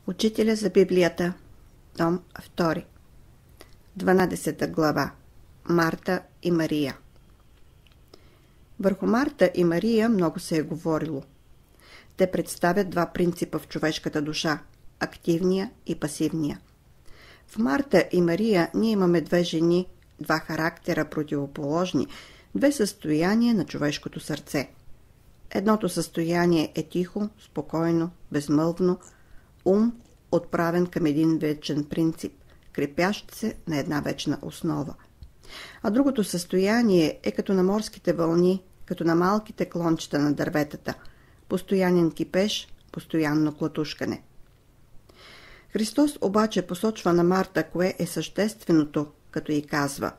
Учителя за Библията, том 2, 12 глава. Марта и Мария. Върху Марта и Мария много се е говорило. Те представят два принципа в човешката душа – активния и пасивния. В Марта и Мария ние имаме две жени, два характера противоположни, две състояния на човешкото сърце. Едното състояние е тихо, спокойно, безмълвно, ум, отправен към един вечен принцип, крепящ се на една вечна основа. А другото състояние е като на морските вълни, като на малките клончета на дърветата, постоянен кипеж, постоянно клатушкане. Христос обаче посочва на Марта кое е същественото, като й казва: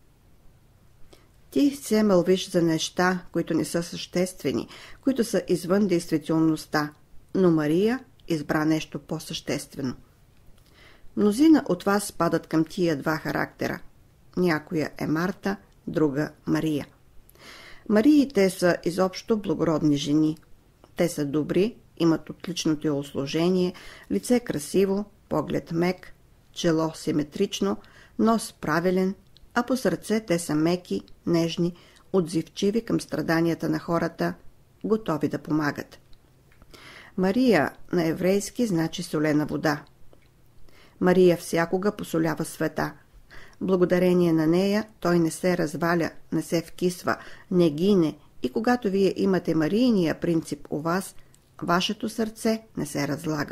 ти се мълвиш за неща, които не са съществени, които са извън действителността, но Мария избра нещо по-съществено. Мнозина от вас спадат към тия два характера. Някоя е Марта, друга Мария. Мариите са изобщо благородни жени. Те са добри, имат отлично телосложение, лице красиво, поглед мек, чело симетрично, нос правилен, а по сърце те са меки, нежни, отзивчиви към страданията на хората, готови да помагат. Мария на еврейски значи солена вода. Мария всякога посолява света. Благодарение на нея той не се разваля, не се вкисва, не гине и когато вие имате Марийния принцип у вас, вашето сърце не се разлага.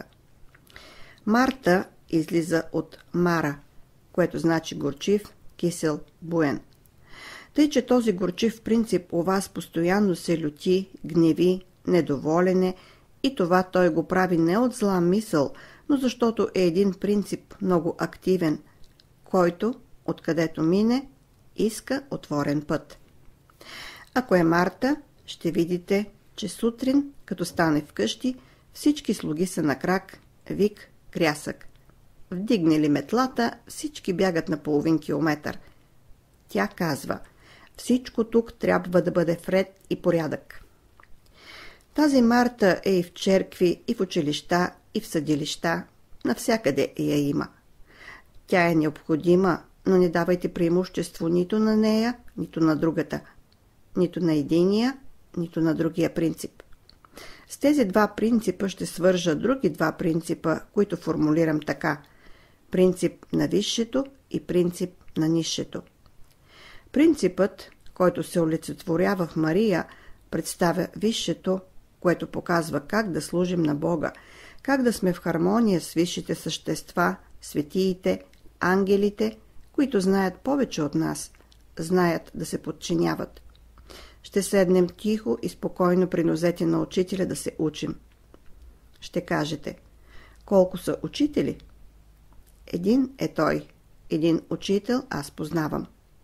Марта излиза от Мара, което значи горчив, кисел, буен. Тъй, че този горчив принцип у вас постоянно се люти, гневи, недоволен е и това той го прави не от зла мисъл, но защото е един принцип много активен, който, откъдето мине, иска отворен път. Ако е Марта, ще видите, че сутрин, като стане вкъщи, всички слуги са на крак, вик, крясък. Вдигне ли метлата, всички бягат на половин километър. Тя казва: всичко тук трябва да бъде в ред и порядък. Тази Марта е и в черкви, и в училища, и в съдилища. Навсякъде я има. Тя е необходима, но не давайте преимущество нито на нея, нито на другата. Нито на единия, нито на другия принцип. С тези два принципа ще свържа други два принципа, които формулирам така: принцип на висшето и принцип на нисшето. Принципът, който се олицетворява в Мария, представя висшето, което показва как да служим на Бога, как да сме в хармония с висшите същества, светиите, ангелите, които знаят повече от нас, знаят да се подчиняват. Ще седнем тихо и спокойно при нозете на учителя да се учим. Ще кажете: колко са учители? Един е той, един учител аз познавам.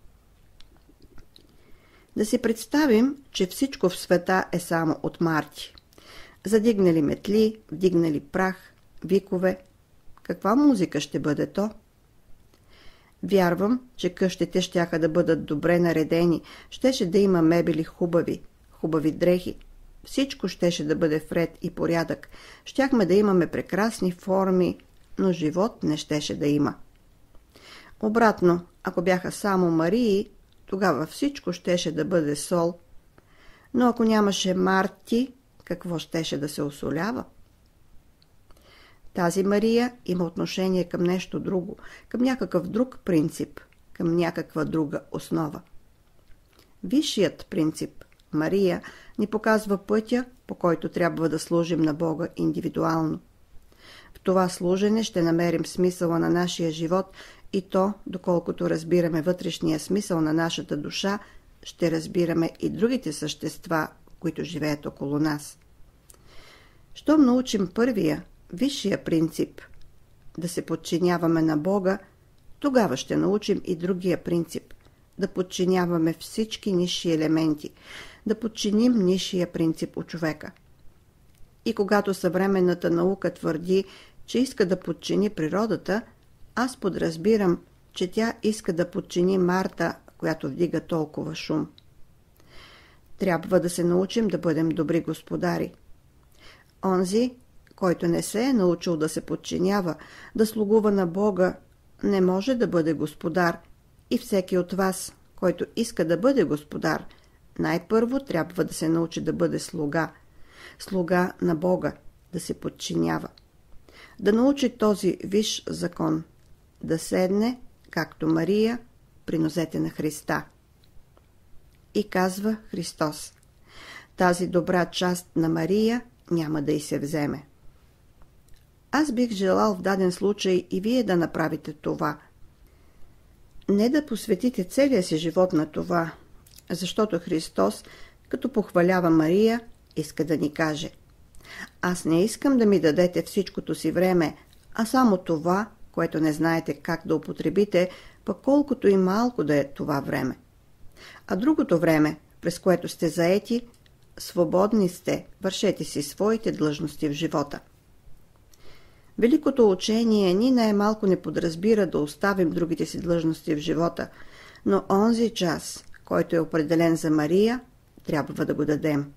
Да си представим, че всичко в света е само от Марти. Задигнали метли, вдигнали прах, викове. Каква музика ще бъде то? Вярвам, че къщите щяха да бъдат добре наредени, щеше да има мебели хубави дрехи. Всичко щеше да бъде в ред и порядък. Щяхме да имаме прекрасни форми, но живот не щеше да има. Обратно, ако бяха само Марии, тогава всичко щеше да бъде сол. Но ако нямаше Марти, какво щеше да се осолява? Тази Мария има отношение към нещо друго, към някакъв друг принцип, към някаква друга основа. Висшият принцип, Мария, ни показва пътя, по който трябва да служим на Бога индивидуално. В това служене ще намерим смисъла на нашия живот и то, доколкото разбираме вътрешния смисъл на нашата душа, ще разбираме и другите същества, които живеят около нас. Щом научим първия, висшия принцип, да се подчиняваме на Бога, тогава ще научим и другия принцип, да подчиняваме всички нисши елементи, да подчиним нисшия принцип у човека. И когато съвременната наука твърди, че иска да подчини природата, аз подразбирам, че тя иска да подчини Марта, която вдига толкова шум. Трябва да се научим да бъдем добри господари. Онзи, който не се е научил да се подчинява, да слугува на Бога, не може да бъде господар, и всеки от вас, който иска да бъде господар, най-първо трябва да се научи да бъде слуга. Слуга на Бога, да се подчинява. Да научи този висш закон, да седне, както Мария, при нозете на Христа. И казва Христос: тази добра част на Мария няма да й се вземе. Аз бих желал в даден случай и вие да направите това. Не да посветите целия си живот на това, защото Христос, като похвалява Мария, иска да ни каже: аз не искам да ми дадете всичкото си време, а само това, което не знаете как да употребите, пък колкото и малко да е това време. А другото време, през което сте заети, свободни сте, вършете си своите длъжности в живота. Великото учение ни най-малко не подразбира да оставим другите си длъжности в живота, но онзи час, който е определен за Мария, трябва да го дадем.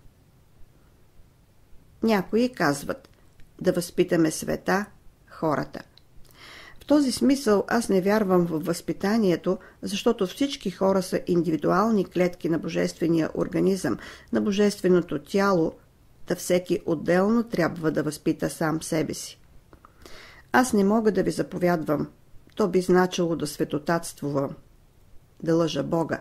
Някои казват: да възпитаме света, хората. В този смисъл аз не вярвам в възпитанието, защото всички хора са индивидуални клетки на божествения организъм, на божественото тяло, да всеки отделно трябва да възпита сам себе си. Аз не мога да ви заповядвам, то би значило да светотатствувам, да лъжа Бога.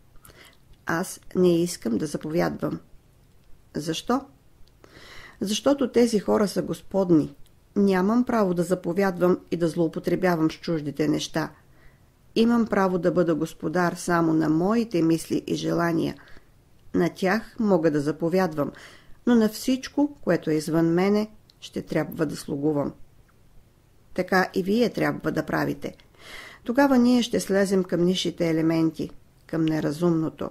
Аз не искам да заповядвам. Защо? Защото тези хора са господни. Нямам право да заповядвам и да злоупотребявам с чуждите неща. Имам право да бъда господар само на моите мисли и желания. На тях мога да заповядвам, но на всичко, което е извън мене, ще трябва да слугувам. Така и вие трябва да правите. Тогава ние ще слезем към нисшите елементи, към неразумното.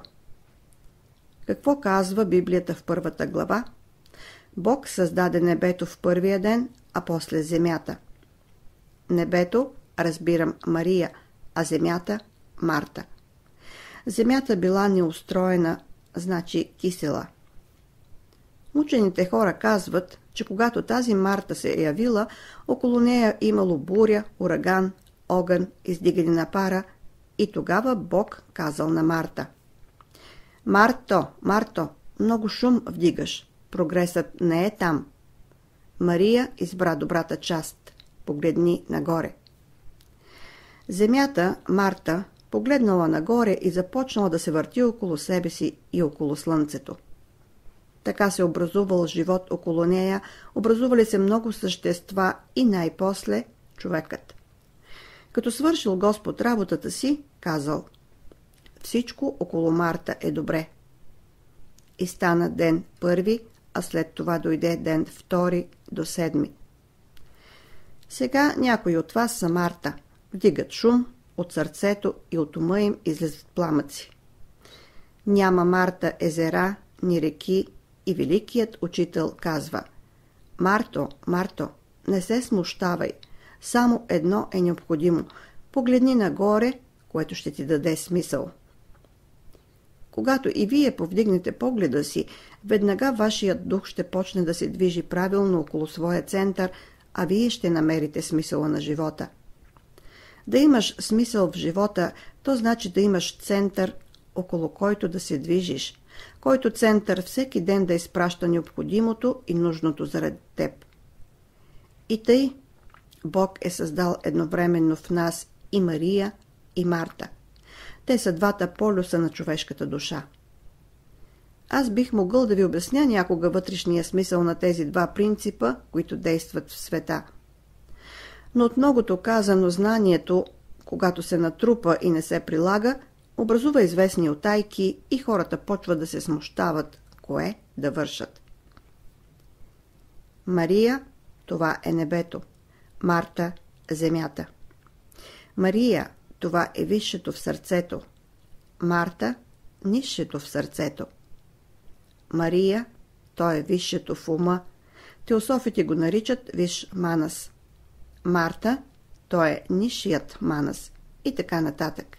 Какво казва Библията в 1 глава? Бог създаде небето в първия ден, а после земята. Небето, разбирам Мария, а земята – Марта. Земята била неустроена, значи кисела. Учените хора казват, че когато тази Марта се е явила, около нея имало буря, ураган, огън, издигане на пара, и тогава Бог казал на Марта: Марто, Марто, много шум вдигаш. Прогресът не е там. Мария избра добрата част. Погледни нагоре. Земята, Марта, погледнала нагоре и започнала да се върти около себе си и около слънцето. Така се образувал живот около нея, образували се много същества и най-после човекът. Като свършил Господ работата си, казал: всичко около Марта е добре. И стана ден първи, а след това дойде ден втори до 7. Сега някои от вас са Марта, вдигат шум, от сърцето и от ума им излизат пламъци. Няма Марта езера, ни реки, и великият учител казва: Марто, Марто, не се смущавай, само едно е необходимо. Погледни нагоре, което ще ти даде смисъл. Когато и вие повдигнете погледа си, веднага вашият дух ще почне да се движи правилно около своя център, а вие ще намерите смисъла на живота. Да имаш смисъл в живота, то значи да имаш център, около който да се движиш, който център всеки ден да изпраща необходимото и нужното заради теб. И тъй, Бог е създал едновременно в нас и Мария, и Марта. Те са двата полюса на човешката душа. Аз бих могъл да ви обясня някога вътрешния смисъл на тези два принципа, които действат в света. Но от многото казано, знанието, когато се натрупа и не се прилага, образува известни утайки и хората почват да се смущават, кое да вършат. Мария, това е небето. Марта, земята. Мария, това е висшето в сърцето. Марта, нисшето в сърцето. Мария, то е висшето в ума. Теософите го наричат висш манас. Марта, то е нисшият манас. И така нататък.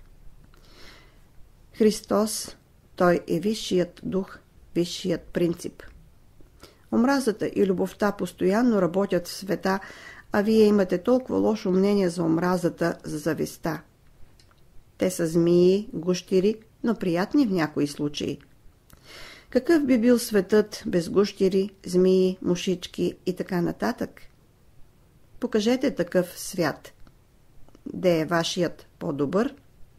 Христос, той е висшият дух, висшият принцип. Омразата и любовта постоянно работят в света, а вие имате толкова лошо мнение за омразата, за завистта. Те са змии, гущери, но приятни в някои случаи. Какъв би бил светът без гущери, змии, мушички и така нататък? Покажете такъв свят. Де е вашият по-добър?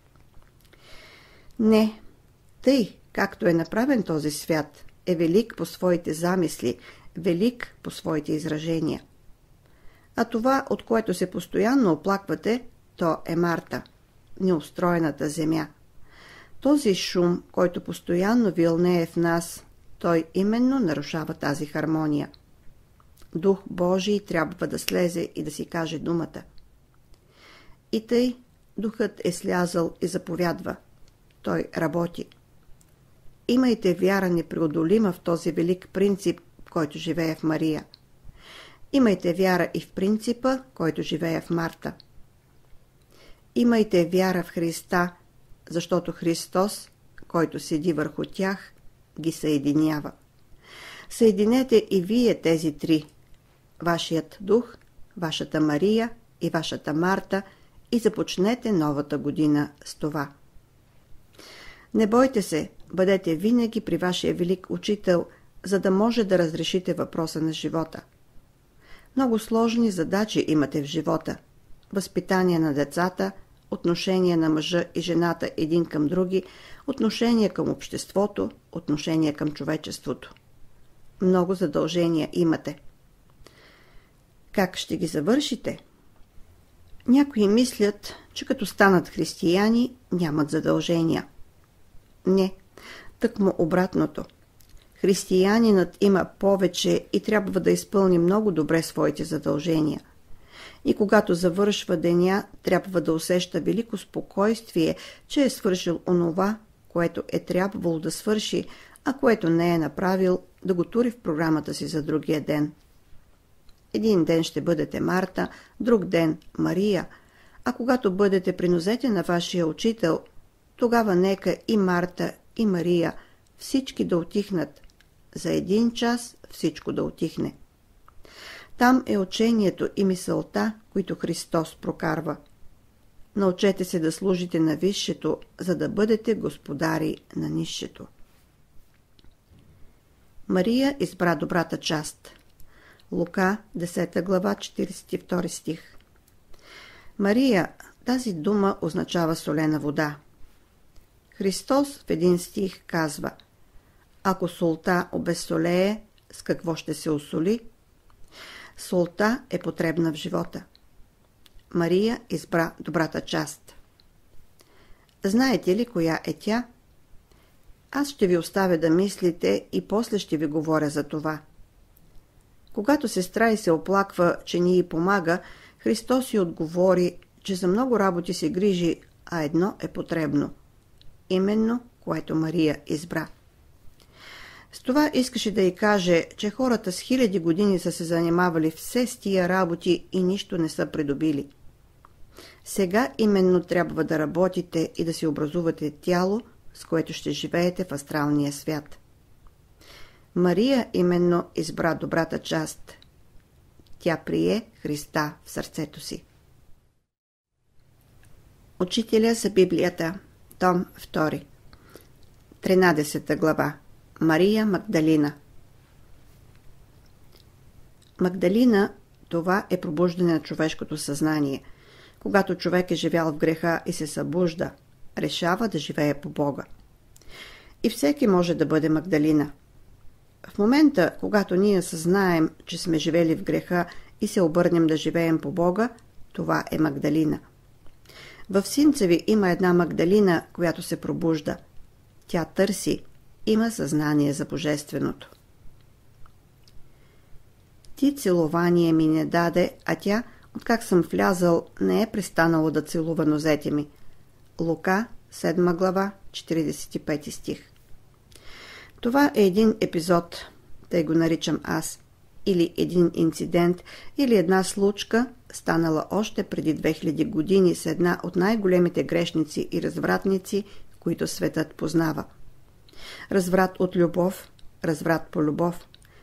Не, тъй, както е направен този свят, е велик по своите замисли, велик по своите изражения. А това, от което се постоянно оплаквате, то е Марта, неустроената земя. Този шум, който постоянно вилнее в нас, той именно нарушава тази хармония. Дух Божий трябва да слезе и да си каже думата. И тъй Духът е слязал и заповядва. Той работи. Имайте вяра непреодолима в този велик принцип, който живее в Мария. Имайте вяра и в принципа, който живее в Марта. Имайте вяра в Христа, защото Христос, който седи върху тях, ги съединява. Съединете и вие тези три. Вашият дух, вашата Мария и вашата Марта и започнете новата година с това. Не бойте се, бъдете винаги при вашия велик учител, за да може да разрешите въпроса на живота. Много сложни задачи имате в живота. Възпитание на децата, отношение на мъжа и жената един към други, отношение към обществото, отношение към човечеството. Много задължения имате. Как ще ги завършите? Някои мислят, че като станат християни, нямат задължения. Не, тъкмо обратното. Християнинът има повече и трябва да изпълни много добре своите задължения. И когато завършва деня, трябва да усеща велико спокойствие, че е свършил онова, което е трябвало да свърши, а което не е направил, да го тури в програмата си за другия ден. Един ден ще бъдете Марта, друг ден Мария, а когато бъдете при нозете на вашия учител, тогава нека и Марта, и Мария, всички да утихнат. За един час всичко да утихне. Там е учението и мисълта, които Христос прокарва. Научете се да служите на висшето, за да бъдете господари на нисшето. Мария избра добрата част. Лука, 10 глава, 42 стих. Мария, тази дума означава солена вода. Христос в един стих казва: ако солта обезсолее, с какво ще се осоли? Солта е потребна в живота. Мария избра добрата част. Знаете ли коя е тя? Аз ще ви оставя да мислите и после ще ви говоря за това. Когато сестра й се оплаква, че ни й помага, Христос й отговори, че за много работи се грижи, а едно е потребно. Именно, което Мария избра. С това искаше да й каже, че хората с хиляди години са се занимавали все с тия работи и нищо не са придобили. Сега именно трябва да работите и да си образувате тяло, с което ще живеете в астралния свят. Мария именно избра добрата част. Тя прие Христа в сърцето си. Учителя за Библията, том 2, 13 глава. Мария Магдалина. Магдалина, това е пробуждане на човешкото съзнание. Когато човек е живял в греха и се събужда, решава да живее по Бога. И всеки може да бъде Магдалина. В момента, когато ние съзнаем, че сме живели в греха и се обърнем да живеем по Бога, това е Магдалина. В синца ви има една Магдалина, която се пробужда. Тя търси, има съзнание за божественото. Ти целование ми не даде, а тя, откак съм влязъл, не е престанало да целува нозете ми. Лука, 7 глава, 45 стих. Това е един епизод, тъй го наричам аз, или един инцидент, или една случка, станала още преди 2000 години с една от най-големите грешници и развратници, които светът познава. Разврат от любов, разврат по любов,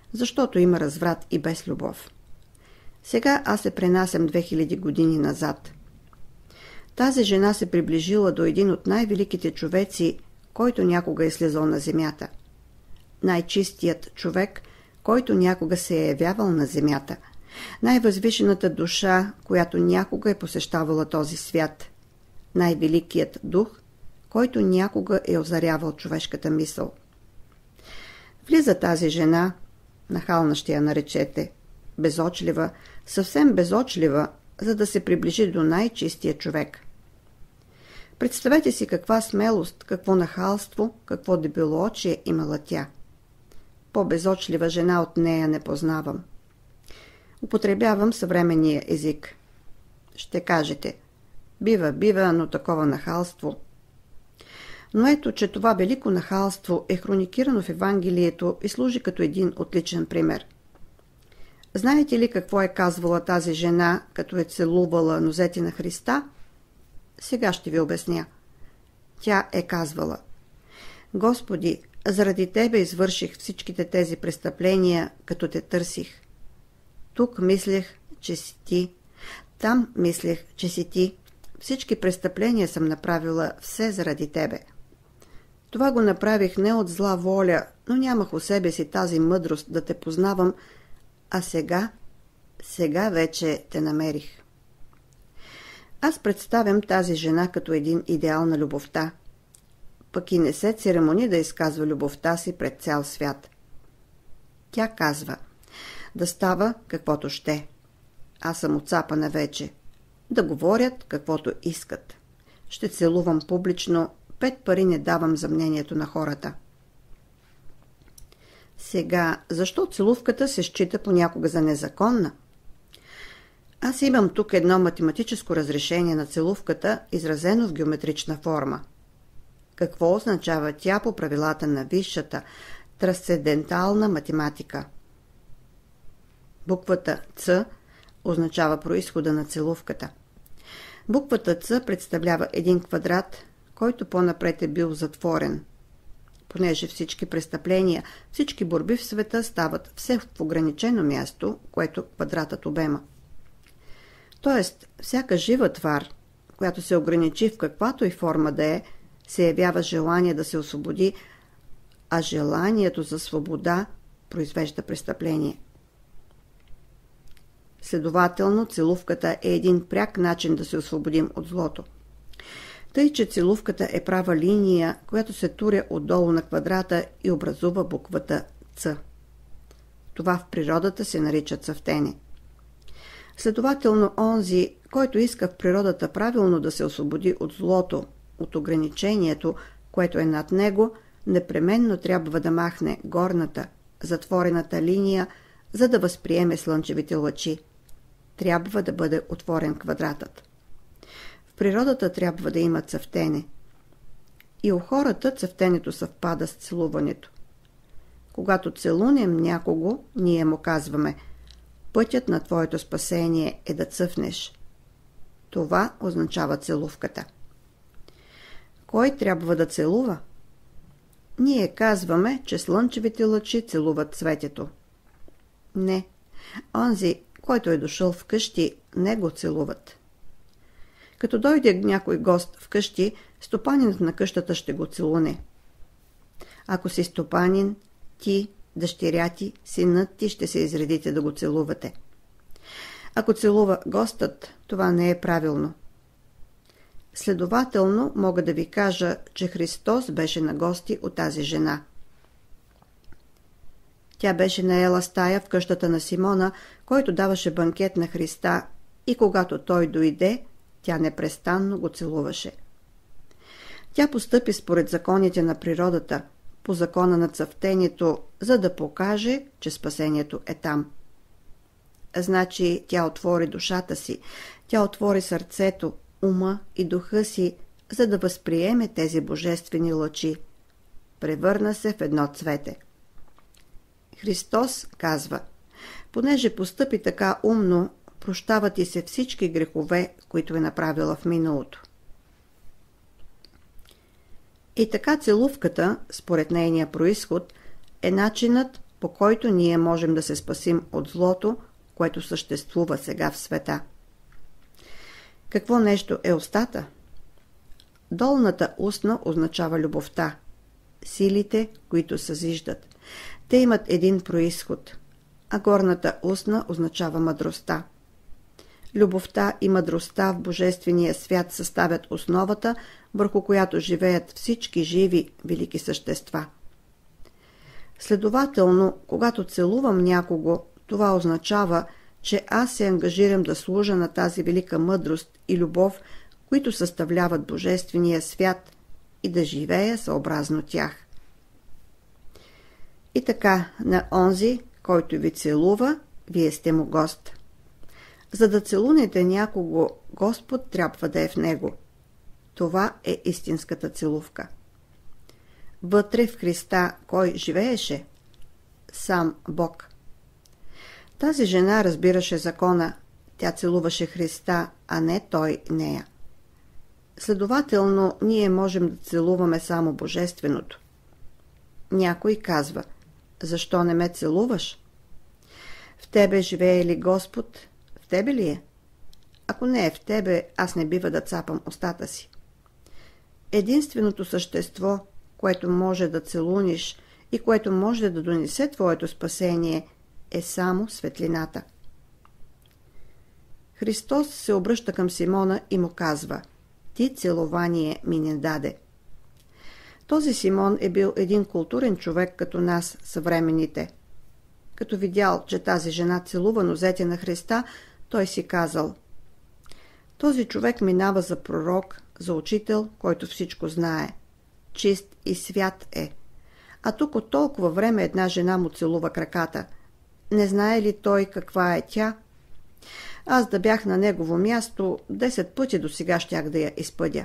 защото има разврат и без любов. Сега аз се пренасям 2000 години назад. Тази жена се приближила до един от най-великите човеци, който някога е слизал на земята. Най-чистият човек, който някога се е явявал на земята. Най-възвишената душа, която някога е посещавала този свят. Най-великият дух, който някога е озарявал човешката мисъл. Влиза тази жена, нахална ще я наречете, безочлива, съвсем безочлива, за да се приближи до най-чистия човек. Представете си каква смелост, какво нахалство, какво дебелоочие имала тя. По-безочлива жена от нея не познавам. Употребявам съвременния език. Ще кажете, бива, но такова нахалство. Но ето, че това велико нахалство е хроникирано в Евангелието и служи като един отличен пример. Знаете ли какво е казвала тази жена, като е целувала нозете на Христа? Сега ще ви обясня. Тя е казвала: Господи, заради Тебе извърших всичките тези престъпления, като Те търсих. Тук мислех, че си Ти. Там мислех, че си Ти. Всички престъпления съм направила все заради Тебе. Това го направих не от зла воля, но нямах у себе си тази мъдрост да Те познавам, а сега вече Те намерих. Аз представям тази жена като един идеал на любовта. Пък и не се церемони да изказва любовта си пред цял свят. Тя казва: да става каквото ще. Аз съм оцапана вече. Да говорят каквото искат. Ще целувам публично, 5 пари не давам за мнението на хората. Сега, защо целувката се счита понякога за незаконна? Аз имам тук едно математическо разрешение на целувката, изразено в геометрична форма. Какво означава тя по правилата на висшата, трансцендентална математика? Буквата Ц означава произхода на целувката. Буквата Ц представлява един квадрат, който по-напред е бил затворен. Понеже всички престъпления, всички борби в света стават все в ограничено място, което квадратът обема. Тоест, всяка жива твар, която се ограничи в каквато и форма да е, се явява желание да се освободи, а желанието за свобода произвежда престъпление. Следователно, целувката е един пряк начин да се освободим от злото. Тъй, че целувката е права линия, която се туря отдолу на квадрата и образува буквата Ц. Това в природата се нарича цъфтене. Следователно, онзи, който иска в природата правилно да се освободи от злото, от ограничението, което е над него, непременно трябва да махне горната, затворената линия, за да възприеме слънчевите лъчи. Трябва да бъде отворен квадратът. В природата трябва да има цъфтене. И у хората цъфтенето съвпада с целуването. Когато целунем някого, ние му казваме: пътят на твоето спасение е да цъфнеш. Това означава целувката. Кой трябва да целува? Ние казваме, че слънчевите лъчи целуват цветето. Не. Онзи, който е дошъл вкъщи, не го целуват. Като дойде някой гост вкъщи, стопанинът на къщата ще го целуне. Ако си стопанин, ти, дъщеря ти, синът ти ще се изредите да го целувате. Ако целува гостът, това не е правилно. Следователно, мога да ви кажа, че Христос беше на гости от тази жена. Тя беше наела стая в къщата на Симона, който даваше банкет на Христа, и когато той дойде, тя непрестанно го целуваше. Тя постъпи според законите на природата, по закона на цъфтението, за да покаже, че спасението е там. Значи тя отвори душата си, тя отвори сърцето, ума и духа си, за да възприеме тези божествени лъчи. Превърна се в едно цвете. Христос казва: понеже постъпи така умно, прощават и се всички грехове, които е направила в миналото. И така целувката, според нейния произход, е начинът, по който ние можем да се спасим от злото, което съществува сега в света. Какво нещо е устата? Долната устна означава любовта, силите, които съзиждат. Те имат един произход, а горната устна означава мъдростта. Любовта и мъдростта в Божествения свят съставят основата, върху която живеят всички живи, велики същества. Следователно, когато целувам някого, това означава, че аз се ангажирам да служа на тази велика мъдрост и любов, които съставляват Божествения свят, и да живея съобразно тях. И така, на онзи, който ви целува, вие сте му гост. За да целунете някого, Господ трябва да е в него. Това е истинската целувка. Вътре в Христа кой живееше? Сам Бог. Тази жена разбираше закона, тя целуваше Христа, а не той нея. Следователно, ние можем да целуваме само Божественото. Някой казва: защо не ме целуваш? В тебе живее ли Господ? В тебе ли е? Ако не е в тебе, аз не бива да цапам устата си. Единственото същество, което може да целуниш и което може да донесе твоето спасение, е само светлината. Христос се обръща към Симона и му казва: ти целование ми не даде. Този Симон е бил един културен човек като нас, съвременните. Като видял, че тази жена целува нозете на Христа, той си казал: този човек минава за пророк, за учител, който всичко знае. Чист и свят е. А тук от толкова време една жена му целува краката. Не знае ли той каква е тя? Аз да бях на негово място, 10 пъти досега щях да я изпъдя.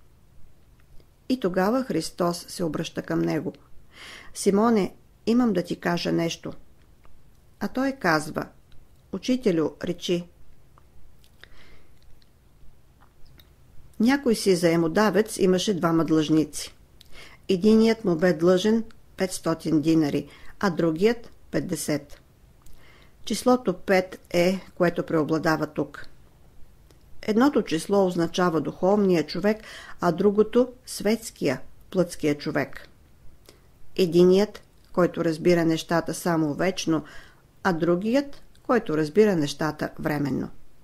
И тогава Христос се обръща към него: Симоне, имам да ти кажа нещо. А той казва: Учителю, речи. Някой си заемодавец имаше двама длъжници. Единият му бе длъжен 500 динари, а другият 50. Числото 5 е, което преобладава тук. Едното число означава духовния човек, а другото – светския, плътския човек. Единият, който разбира нещата само вечно, а другият, който разбира нещата временно.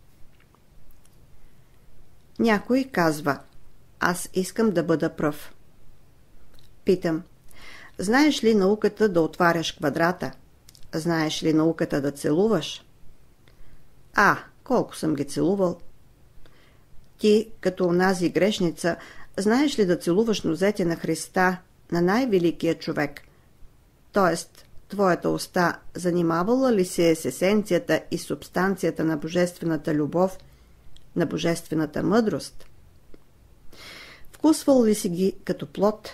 Някой казва: аз искам да бъда пръв. Питам: знаеш ли науката да отваряш квадрата? Знаеш ли науката да целуваш? Колко съм ги целувал. Ти, като онази грешница, знаеш ли да целуваш нозете на Христа, на най-великия човек? Тоест, твоята уста занимавала ли се с есенцията и субстанцията на божествената любов, на божествената мъдрост? Вкусвал ли си ги като плод?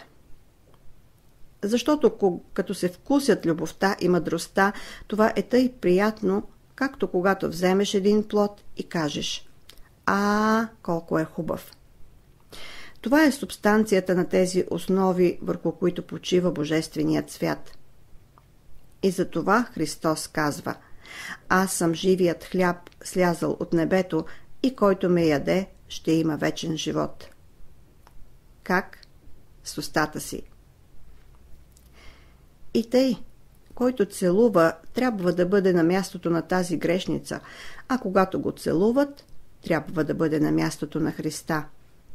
Защото като се вкусят любовта и мъдростта, това е тъй приятно, както когато вземеш един плод и кажеш: колко е хубав. Това е субстанцията на тези основи, върху които почива Божественият свят. И за това Христос казва: аз съм живият хляб, слязал от небето, и който ме яде, ще има вечен живот. Как? С устата си. И тъй, който целува, трябва да бъде на мястото на тази грешница, а когато го целуват, трябва да бъде на мястото на Христа.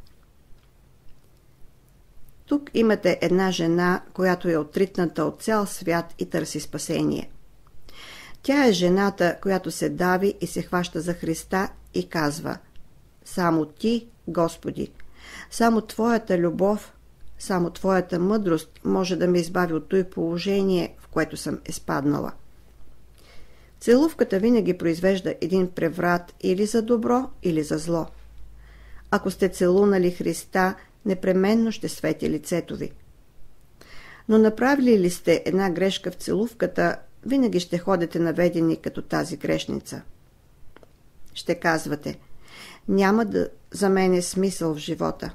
Тук имате една жена, която е отритната от цял свят и търси спасение. Тя е жената, която се дави и се хваща за Христа и казва: само Ти, Господи, само Твоята любов, само Твоята мъдрост може да ме избави от той положение, в което съм изпаднала. Целувката винаги произвежда един преврат или за добро, или за зло. Ако сте целунали Христа, непременно ще свети лицето ви. Но направили ли сте една грешка в целувката, винаги ще ходите наведени като тази грешница. Ще казвате: няма да за мен е смисъл в живота.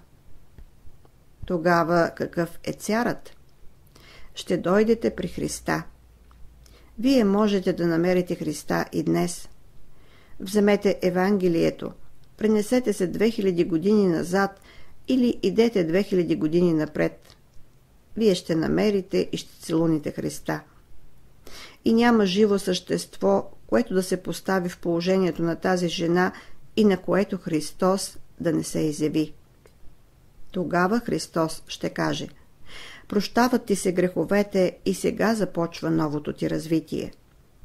Тогава какъв е царът? Ще дойдете при Христа. Вие можете да намерите Христа и днес. Вземете Евангелието, пренесете се 2000 години назад или идете 2000 години напред. Вие ще намерите и ще целуните Христа. И няма живо същество, което да се постави в положението на тази жена и на което Христос да не се изяви. Тогава Христос ще каже: прощават ти се греховете и сега започва новото ти развитие.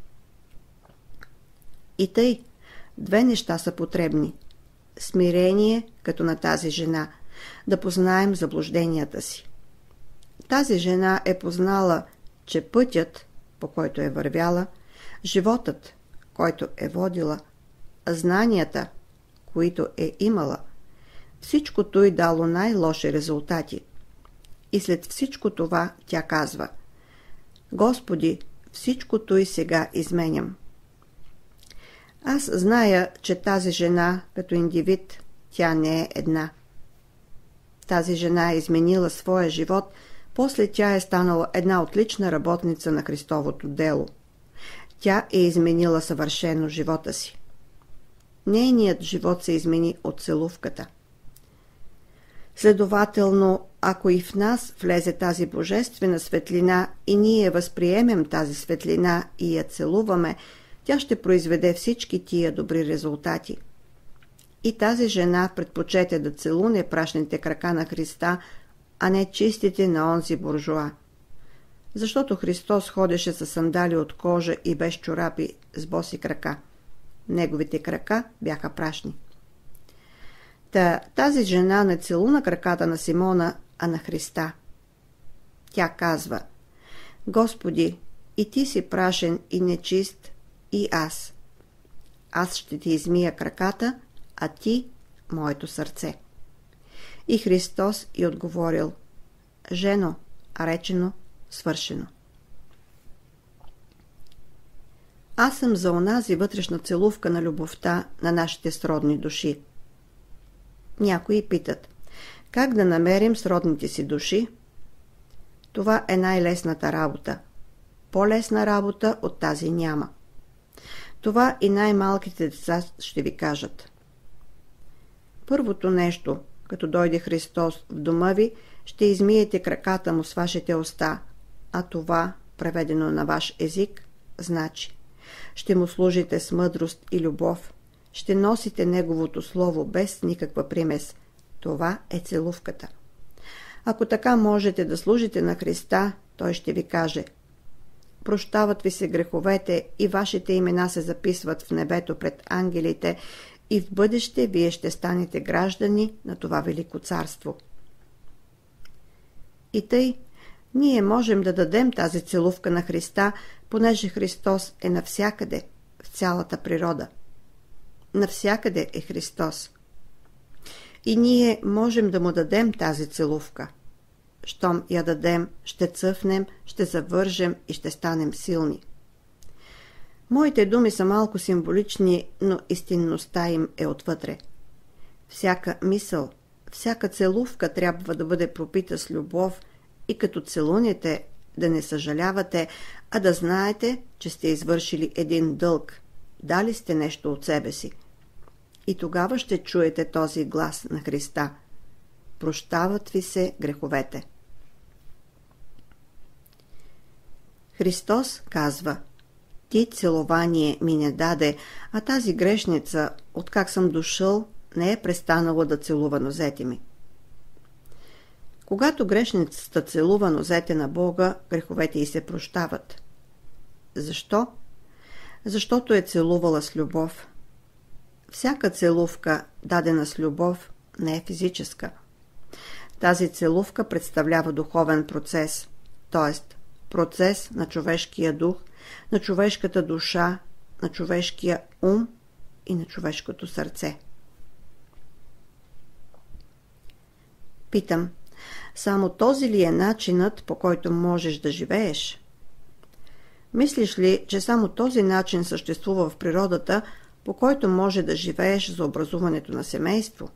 И тъй, две неща са потребни. Смирение, като на тази жена, да познаем заблужденията си. Тази жена е познала, че пътят, по който е вървяла, животът, който е водила, знанията, които е имала, всичкото й дало най-лоши резултати. И след всичко това тя казва: Господи, всичкото и сега изменям. Аз зная, че тази жена, като индивид, тя не е една. Тази жена е изменила своя живот, после тя е станала една отлична работница на Христовото дело. Тя е изменила съвършено живота си. Нейният живот се измени от целувката. Следователно, ако и в нас влезе тази божествена светлина и ние възприемем тази светлина и я целуваме, тя ще произведе всички тия добри резултати. И тази жена предпочете да целуне прашните крака на Христа, а не чистите на онзи буржуа. Защото Христос ходеше с сандали от кожа и без чорапи с боси крака. Неговите крака бяха прашни. Тази жена не целуна краката на Симона, а на Христа. Тя казва: Господи, и ти си прашен и нечист, и аз. Аз ще ти измия краката, а ти моето сърце. И Христос й отговорил: Жено, речено, свършено. Аз съм за онази вътрешна целувка на любовта на нашите сродни души. Някои питат: как да намерим сродните си души? Това е най-лесната работа. По-лесна работа от тази няма. Това и най-малките деца ще ви кажат. Първото нещо, като дойде Христос в дома ви, ще измиете краката му с вашите уста, а това, преведено на ваш език, значи: ще му служите с мъдрост и любов, ще носите неговото слово без никаква примес. Това е целувката. Ако така можете да служите на Христа, той ще ви каже: прощават ви се греховете и вашите имена се записват в небето пред ангелите и в бъдеще вие ще станете граждани на това велико царство. И тъй, ние можем да дадем тази целувка на Христа, понеже Христос е навсякъде, в цялата природа. Навсякъде е Христос. И ние можем да му дадем тази целувка. Щом я дадем, ще цъфнем, ще завържем и ще станем силни. Моите думи са малко символични, но истинността им е отвътре. Всяка мисъл, всяка целувка трябва да бъде пропита с любов и като целуните да не съжалявате, а да знаете, че сте извършили един дълг, дали сте нещо от себе си. И тогава ще чуете този глас на Христа: прощават ви се греховете. Христос казва: ти целование ми не даде, а тази грешница, откак съм дошъл, не е престанала да целува нозете ми. Когато грешницата целува нозете на Бога, греховете й се прощават. Защо? Защото е целувала с любов. Всяка целувка, дадена с любов, не е физическа. Тази целувка представлява духовен процес, т.е. процес на човешкия дух, на човешката душа, на човешкия ум и на човешкото сърце. Питам: само този ли е начинът, по който можеш да живееш? Мислиш ли, че само този начин съществува в природата, по който може да живееш за образуването на семейство?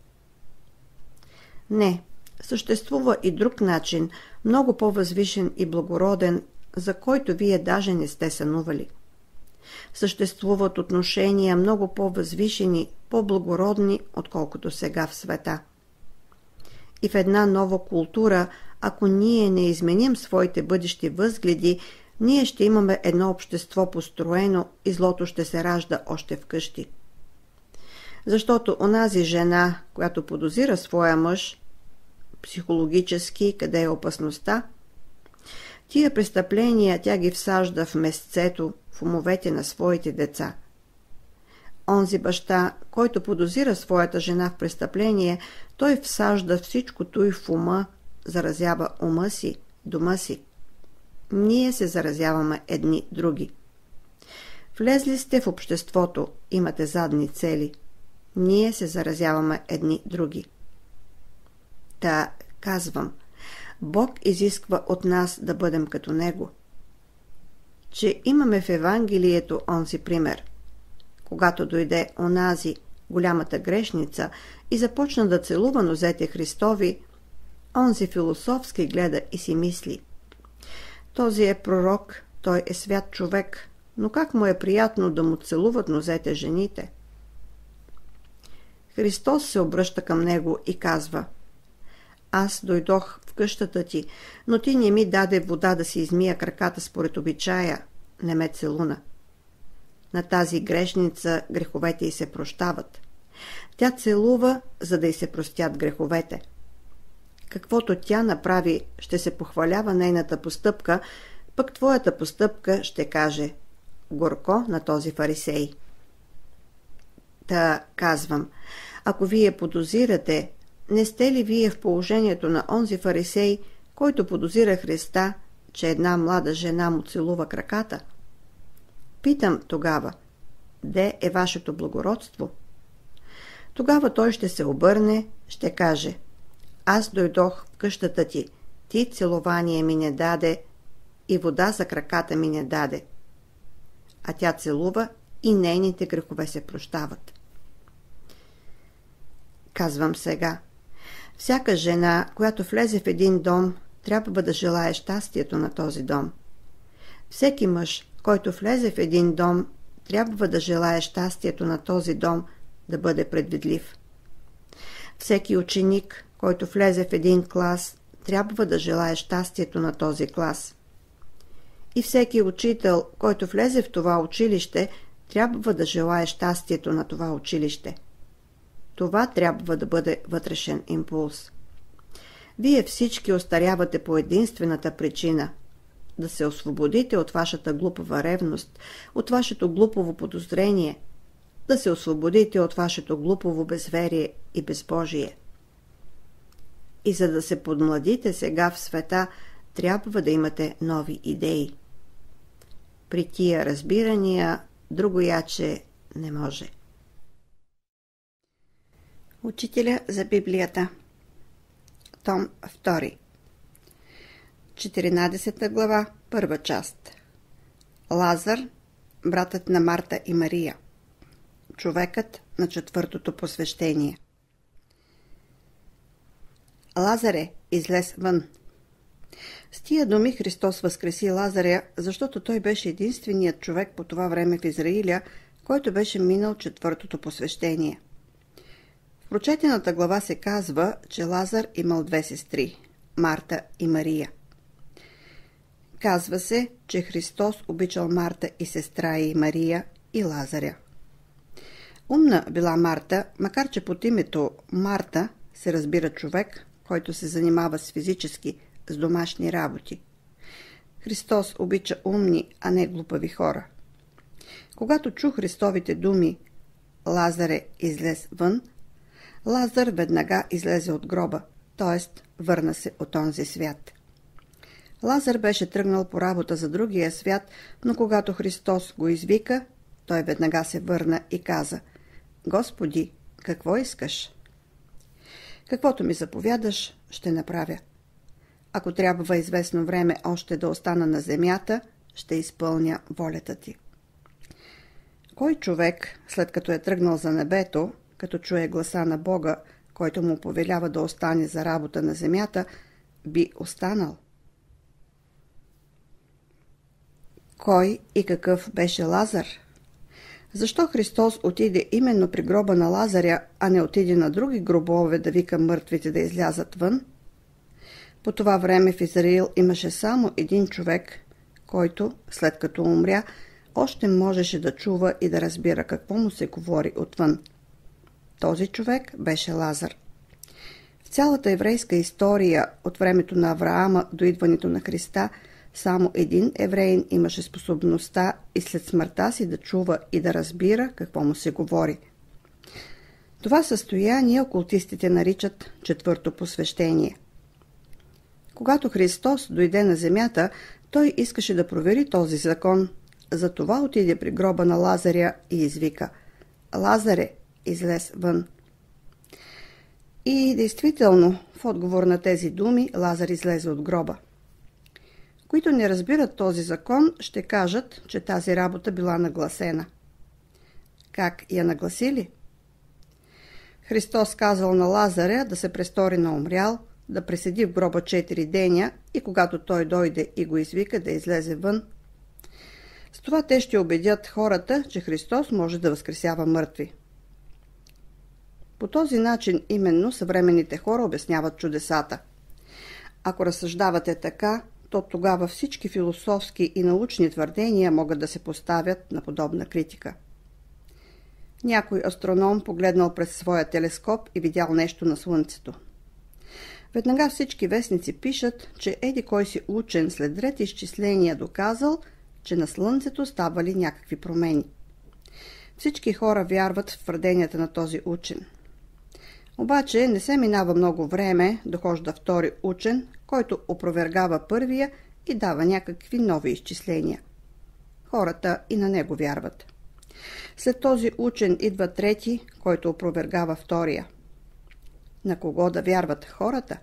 Не, съществува и друг начин, много по-възвишен и благороден, за който вие даже не сте сънували. Съществуват отношения много по-възвишени, по-благородни, отколкото сега в света. И в една нова култура, ако ние не изменим своите бъдещи възгледи, ние ще имаме едно общество построено и злото ще се ражда още вкъщи. Защото онази жена, която подозира своя мъж, психологически, къде е опасността, тия престъпления тя ги всажда в месцето, в умовете на своите деца. Онзи баща, който подозира своята жена в престъпление, той всажда всичкото и в ума, заразява ума си, дома си. Ние се заразяваме едни други. Влезли сте в обществото, имате задни цели. Ние се заразяваме едни други. Та, казвам, Бог изисква от нас да бъдем като Него. Че имаме в Евангелието онзи пример. Когато дойде онази, голямата грешница, и започна да целува нозете Христови, онзи философски гледа и си мисли: този е пророк, той е свят човек, но как му е приятно да му целуват нозете жените? Христос се обръща към него и казва: аз дойдох в къщата ти, но ти не ми даде вода да си измия краката според обичая, не ме целуна. На тази грешница греховете й се прощават. Тя целува, за да й се простят греховете. Каквото тя направи, ще се похвалява нейната постъпка, пък твоята постъпка ще каже: горко на този фарисей. Та казвам, ако вие подозирате, не сте ли вие в положението на онзи фарисей, който подозира Христа, че една млада жена му целува краката? Питам тогава: де е вашето благородство? Тогава той ще се обърне, ще каже: аз дойдох в къщата ти, ти целование ми не даде и вода за краката ми не даде. А тя целува и нейните грехове се прощават. Казвам сега, всяка жена, която влезе в един дом, трябва да желае щастието на този дом. Всеки мъж, който влезе в един дом, трябва да желае щастието на този дом, да бъде предвидлив. Всеки ученик, който влезе в един клас, трябва да желае щастието на този клас. И всеки учител, който влезе в това училище, трябва да желае щастието на това училище. Това трябва да бъде вътрешен импулс. Вие всички остарявате по единствената причина – да се освободите от вашата глупава ревност, от вашето глупово подозрение, да се освободите от вашето глупово безверие и безбожие. И за да се подмладите сега в света, трябва да имате нови идеи. При тия разбирания другояче не може. Учителя за Библията. Том 2. 14 глава, 1 част. Лазар, братът на Марта и Мария. Човекът на четвъртото посвещение. Лазаре, излез вън. С тия думи Христос възкреси Лазаря, защото той беше единственият човек по това време в Израиля, който беше минал четвъртото посвещение. В прочетената глава се казва, че Лазар имал две сестри – Марта и Мария. Казва се, че Христос обичал Марта и сестра и Мария и Лазаря. Умна била Марта, макар че под името Марта се разбира човек, който се занимава с физически, с домашни работи. Христос обича умни, а не глупави хора. Когато чу Христовите думи «Лазаре, излез вън», Лазар веднага излезе от гроба, т.е. върна се от онзи свят. Лазар беше тръгнал по работа за другия свят, но когато Христос го извика, той веднага се върна и каза: «Господи, какво искаш?» «Каквото ми заповядаш, ще направя. Ако трябва известно време още да остана на земята, ще изпълня волята ти». Кой човек, след като е тръгнал за небето, като чуе гласа на Бога, който му повелява да остане за работа на земята, би останал? Кой и какъв беше Лазар? Защо Христос отиде именно при гроба на Лазаря, а не отиде на други гробове да вика мъртвите да излязат вън? По това време в Израил имаше само един човек, който, след като умря, още можеше да чува и да разбира какво му се говори отвън. Този човек беше Лазар. В цялата еврейска история от времето на Авраама до идването на Христа само един евреин имаше способността и след смъртта си да чува и да разбира какво му се говори. Това състояние окултистите наричат четвърто посвещение. Когато Христос дойде на земята, той искаше да провери този закон. Затова отиде при гроба на Лазаря и извика: „Лазаре, излез вън!“ И действително, в отговор на тези думи, Лазар излезе от гроба. Които не разбират този закон, ще кажат, че тази работа била нагласена. Как я нагласили? Христос казал на Лазаря да се престори на умрял, да преседи в гроба 4 деня и когато той дойде и го извика да излезе вън. С това те ще убедят хората, че Христос може да възкресява мъртви. По този начин именно съвременните хора обясняват чудесата. Ако разсъждавате така, то тогава всички философски и научни твърдения могат да се поставят на подобна критика. Някой астроном погледнал през своя телескоп и видял нещо на Слънцето. Веднага всички вестници пишат, че еди кой си учен след ред изчисления доказал, че на Слънцето ставали някакви промени. Всички хора вярват в твърденията на този учен. Обаче не се минава много време, дохожда втори учен, който опровергава първия и дава някакви нови изчисления. Хората и на него вярват. След този учен идва трети, който опровергава втория. На кого да вярват хората?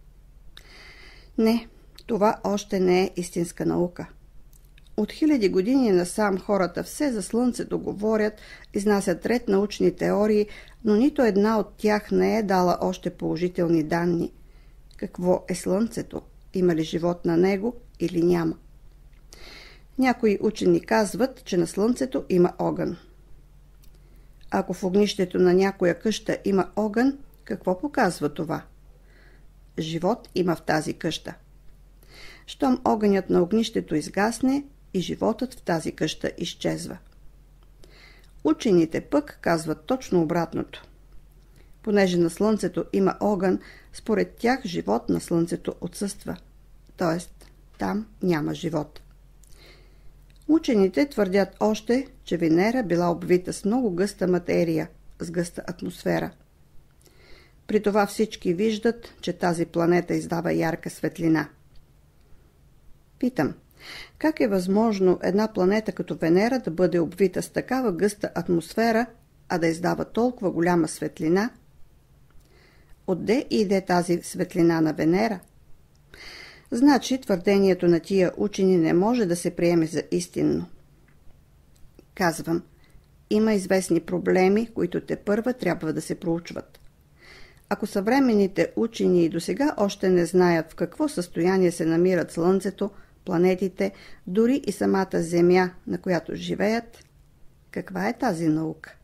Не, това още не е истинска наука. От 1000 години насам хората все за Слънцето говорят, изнасят ред научни теории, но нито една от тях не е дала още положителни данни. Какво е Слънцето? Има ли живот на него или няма? Някои учени казват, че на Слънцето има огън. Ако в огнището на някоя къща има огън, какво показва това? Живот има в тази къща. Щом огънят на огнището изгасне, и животът в тази къща изчезва. Учените пък казват точно обратното. Понеже на Слънцето има огън, според тях живот на Слънцето отсъства. Тоест, там няма живот. Учените твърдят още, че Венера била обвита с много гъста материя, с гъста атмосфера. При това всички виждат, че тази планета издава ярка светлина. Питам, как е възможно една планета като Венера да бъде обвита с такава гъста атмосфера, а да издава толкова голяма светлина? Отде иде тази светлина на Венера? Значи твърдението на тия учени не може да се приеме за истинно. Казвам, има известни проблеми, които тепърва трябва да се проучват. Ако съвременните учени и досега още не знаят в какво състояние се намират Слънцето, планетите, дори и самата Земя, на която живеят, каква е тази наука?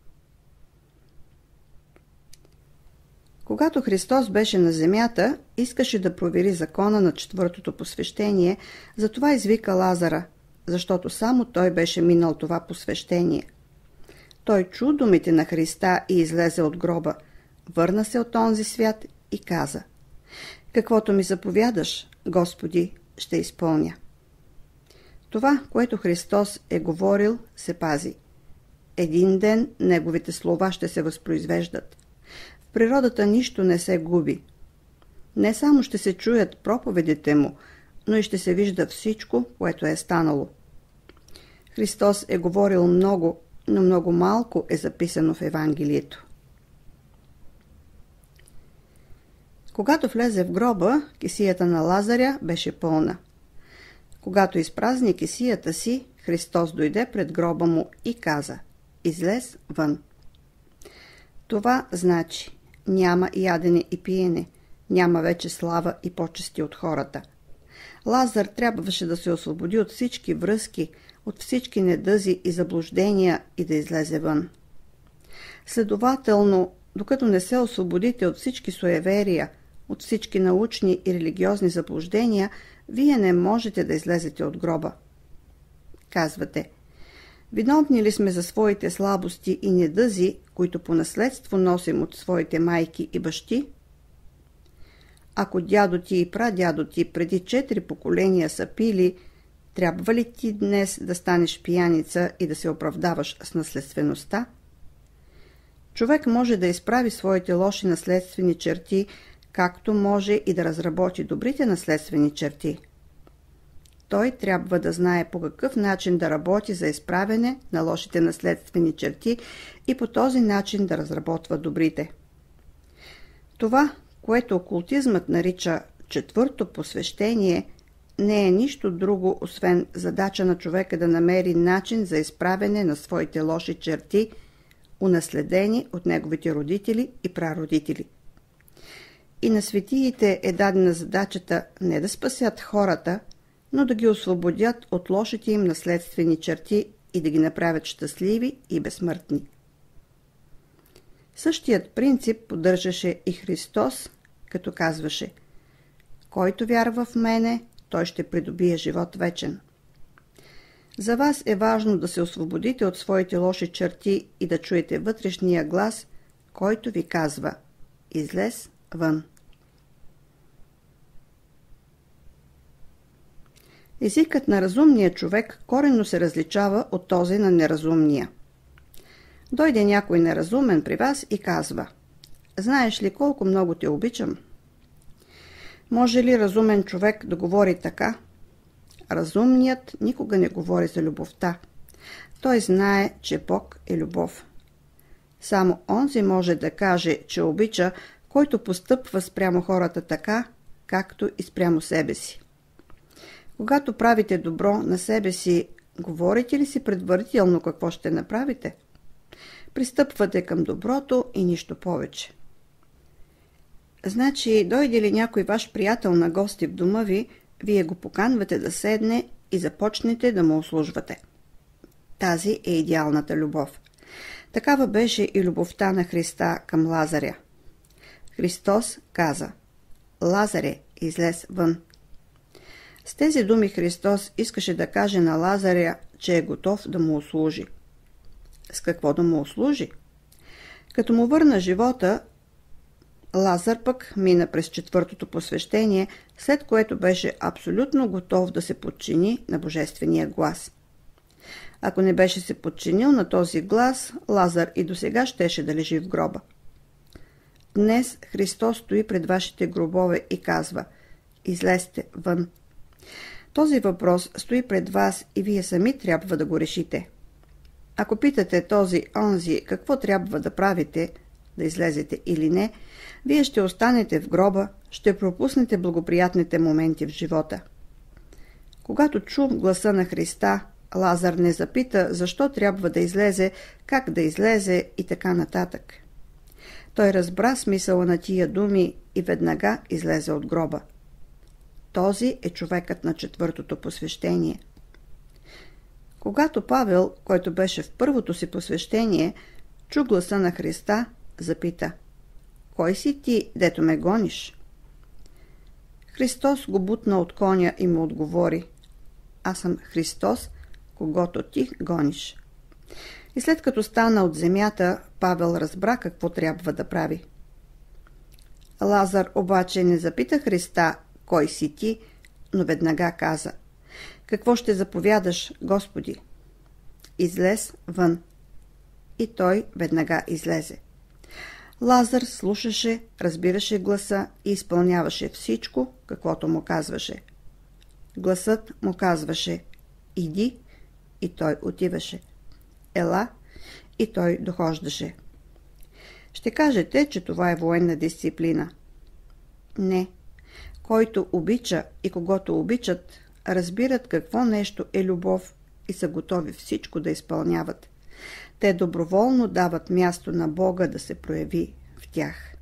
Когато Христос беше на земята, искаше да провери закона на четвъртото посвещение, затова извика Лазара, защото само той беше минал това посвещение. Той чу думите на Христа и излезе от гроба, върна се от онзи свят и каза: „Каквото ми заповядаш, Господи, ще изпълня“. Това, което Христос е говорил, се пази. Един ден неговите слова ще се възпроизвеждат. В природата нищо не се губи. Не само ще се чуят проповедите му, но и ще се вижда всичко, което е станало. Христос е говорил много, но много малко е записано в Евангелието. Когато влезе в гроба, кесията на Лазаря беше пълна. Когато изпразни кесията си, Христос дойде пред гроба му и каза: „Излез вън“. Това значи няма ядене и пиене, няма вече слава и почести от хората. Лазар трябваше да се освободи от всички връзки, от всички недъзи и заблуждения и да излезе вън. Следователно, докато не се освободите от всички суеверия, от всички научни и религиозни заблуждения, вие не можете да излезете от гроба. Казвате: виновни ли сме за своите слабости и недъзи, които по наследство носим от своите майки и бащи? Ако дядо ти и прадядо ти преди 4 поколения са пили, трябва ли ти днес да станеш пияница и да се оправдаваш с наследствеността? Човек може да изправи своите лоши наследствени черти, както може и да разработи добрите наследствени черти. Той трябва да знае по какъв начин да работи за изправене на лошите наследствени черти и по този начин да разработва добрите. Това, което окултизмът нарича 4-то посвещение, не е нищо друго, освен задача на човека да намери начин за изправене на своите лоши черти, унаследени от неговите родители и прародители. И на светиите е дадена задачата не да спасят хората, но да ги освободят от лошите им наследствени черти и да ги направят щастливи и безсмъртни. Същият принцип поддържаше и Христос, като казваше: който вярва в мене, той ще придобие живот вечен. За вас е важно да се освободите от своите лоши черти и да чуете вътрешния глас, който ви казва: излез вън. Езикът на разумния човек коренно се различава от този на неразумния. Дойде някой неразумен при вас и казва: знаеш ли колко много те обичам? Може ли разумен човек да говори така? Разумният никога не говори за любовта. Той знае, че Бог е любов. Само онзи може да каже, че обича, който постъпва спрямо хората така, както и спрямо себе си. Когато правите добро на себе си, говорите ли си предварително какво ще направите? Пристъпвате към доброто и нищо повече. Значи, дойде ли някой ваш приятел на гости в дома ви, вие го поканвате да седне и започнете да му услужвате. Тази е идеалната любов. Такава беше и любовта на Христа към Лазаря. Христос каза: Лазаре, излез вън. С тези думи Христос искаше да каже на Лазаря, че е готов да му услужи. С какво да му услужи? Като му върна живота, Лазар пък мина през 4-то посвещение, след което беше абсолютно готов да се подчини на Божествения глас. Ако не беше се подчинил на този глас, Лазар и досега щеше да лежи в гроба. Днес Христос стои пред вашите гробове и казва: излезте вън. Този въпрос стои пред вас и вие сами трябва да го решите. Ако питате този-онзи какво трябва да правите, да излезете или не, вие ще останете в гроба, ще пропуснете благоприятните моменти в живота. Когато чу гласа на Христа, Лазар не запита защо трябва да излезе, как да излезе и така нататък. Той разбра смисъла на тия думи и веднага излезе от гроба. Този е човекът на 4-то посвещение. Когато Павел, който беше в 1-то си посвещение, чу гласа на Христа, запита: кой си ти, дето ме гониш? Христос го бутна от коня и му отговори: аз съм Христос, когото ти гониш. И след като стана от земята, Павел разбра какво трябва да прави. Лазар обаче не запита Христа: кой си ти, но веднага каза: какво ще заповядаш, Господи? Излез вън. И той веднага излезе. Лазар слушаше, разбираше гласа и изпълняваше всичко, каквото му казваше. Гласът му казваше: иди, и той отиваше. Ела, и той дохождаше. Ще кажете, че това е военна дисциплина. Не. Който обича и когото обичат, разбират какво нещо е любов и са готови всичко да изпълняват. Те доброволно дават място на Бога да се прояви в тях.